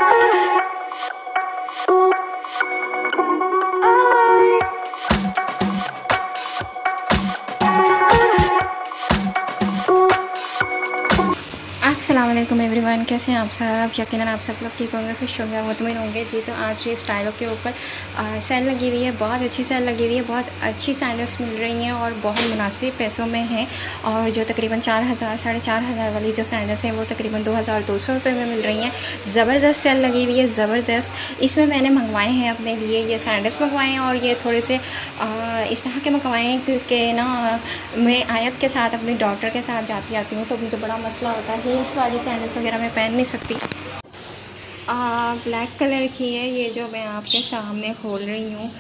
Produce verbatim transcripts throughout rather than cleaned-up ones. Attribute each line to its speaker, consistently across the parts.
Speaker 1: अस्सलाम वालेकुम एवरीवन, कैसे हैं आप सब। यकीनन आप सब लोग ठीक होंगे, खुश होंगे, मुतमईन होंगे जी। तो आज ये स्टाइलों के ऊपर सेल लगी हुई है, बहुत अच्छी सेल लगी हुई है। बहुत अच्छी सैंडल्स मिल रही हैं और बहुत मुनासिब पैसों में हैं। और जो तकरीबन चार हज़ार साढ़े चार हज़ार वाली जो सैंडल्स हैं वो तकरीबन दो हज़ार दो सौ रुपये में मिल रही हैं। ज़बरदस्त सेल लगी हुई है, ज़बरदस्त। इसमें मैंने मंगवाए हैं अपने लिए, ये सैंडल्स मंगवाए हैं और ये थोड़े से आ, इस तरह के मंगवाए हैं क्योंकि ना मैं आयत के साथ अपनी डॉक्टर के साथ जाती आती हूँ, तो मुझे बड़ा मसला होता है। हील्स वाली सैंडल्स वगैरह मैं पहन नहीं सकती। ब्लैक कलर की है ये जो मैं आपके सामने खोल रही हूँ।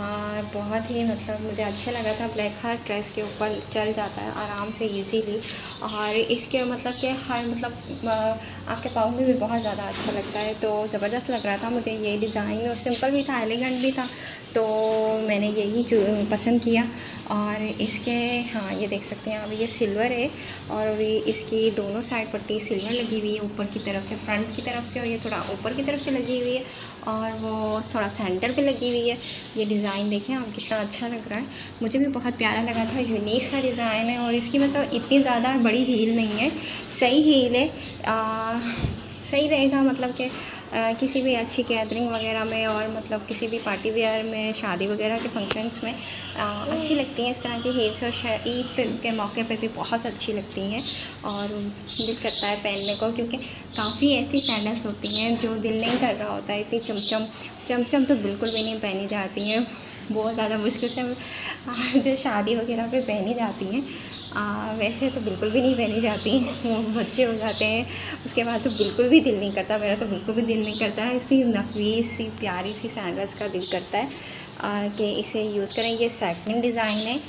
Speaker 1: बहुत ही मतलब मुझे अच्छा लगा था। ब्लैक हर ड्रेस के ऊपर चल जाता है आराम से इजीली। और इसके मतलब कि हर मतलब आ, आपके पाँव में भी बहुत ज़्यादा अच्छा लगता है। तो ज़बरदस्त लग रहा था मुझे ये डिज़ाइन, और सिंपल भी था, एलिगेंट भी था, तो मैंने यही जो पसंद किया। और इसके हाँ ये देख सकते हैं आप, ये सिल्वर है और इसकी दोनों साइड पट्टी सिल्वर लगी हुई है, ऊपर की तरफ से, फ्रंट की तरफ से, और ये थोड़ा ऊपर की तरफ से लगी हुई है और वो थोड़ा सेंटर पे लगी हुई है। ये डिज़ाइन देखें आप कितना अच्छा लग रहा है, मुझे भी बहुत प्यारा लगा था। यूनिक सा डिज़ाइन है और इसकी मतलब इतनी ज़्यादा बड़ी हील नहीं है, सही हील है। आ, सही रहेगा मतलब कि आ, किसी भी अच्छी गैदरिंग वगैरह में और मतलब किसी भी पार्टी वेयर में, शादी वगैरह के फंक्शंस में आ, अच्छी लगती हैं इस तरह की हील्स। और ईद के मौके पे भी बहुत अच्छी लगती हैं और दिल करता है पहनने को, क्योंकि काफ़ी ऐसी सैंडल्स होती हैं जो दिल नहीं कर रहा होता है। इतनी चमचम चमचम तो बिल्कुल भी नहीं पहनी जाती हैं, बहुत ज़्यादा मुश्किल से जो शादी वगैरह पे पहनी जाती हैं, वैसे तो बिल्कुल भी नहीं पहनी जाती। वो बच्चे हो जाते हैं उसके बाद तो बिल्कुल भी दिल नहीं करता, मेरा तो बिल्कुल भी दिल नहीं करता है। इसी नफीस सी प्यारी सी सैंडल्स का दिल करता है आ, कि इसे यूज़ करें। ये सेकंड डिज़ाइन है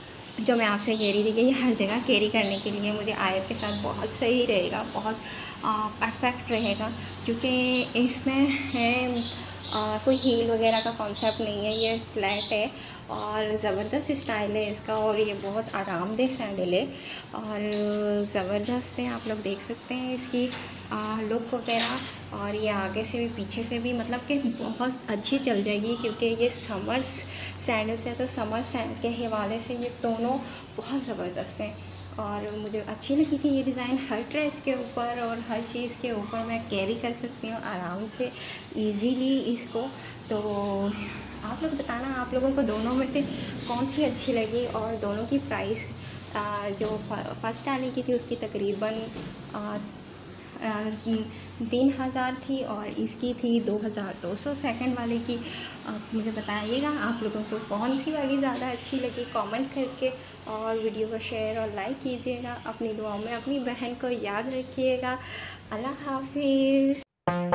Speaker 1: जो मैं आपसे कह रही थी कि ये हर जगह कैरी करने के लिए मुझे आयत के साथ बहुत सही रहेगा, बहुत परफेक्ट रहेगा, क्योंकि इसमें है आ, कोई हील वगैरह का कॉन्सेप्ट नहीं है। ये फ्लैट है और ज़बरदस्त स्टाइल है इसका, और ये बहुत आरामदेह सैंडल है और ज़बरदस्त है। आप लोग देख सकते हैं इसकी लुक वगैरह, और ये आगे से भी पीछे से भी मतलब कि बहुत अच्छी चल जाएगी, क्योंकि ये समर्स सैंडल्स है। तो समर सैंडल के हवाले से ये दोनों बहुत ज़बरदस्त हैं और मुझे अच्छी लगी थी ये डिज़ाइन। हर ड्रेस के ऊपर और हर चीज़ के ऊपर मैं कैरी कर सकती हूँ आराम से इजीली इसको। तो आप लोग बताना आप लोगों को दोनों में से कौन सी अच्छी लगी, और दोनों की प्राइस जो फर्स्ट आने की थी उसकी तकरीबन तीन हज़ार थी और इसकी थी दो हज़ार दो सौ। सेकंड वाले की आप मुझे बताइएगा आप लोगों को कौन सी वाली ज़्यादा अच्छी लगी, कमेंट करके, और वीडियो को शेयर और लाइक कीजिएगा। अपनी दुआओं में अपनी बहन को याद रखिएगा। अल्लाह हाफिज़।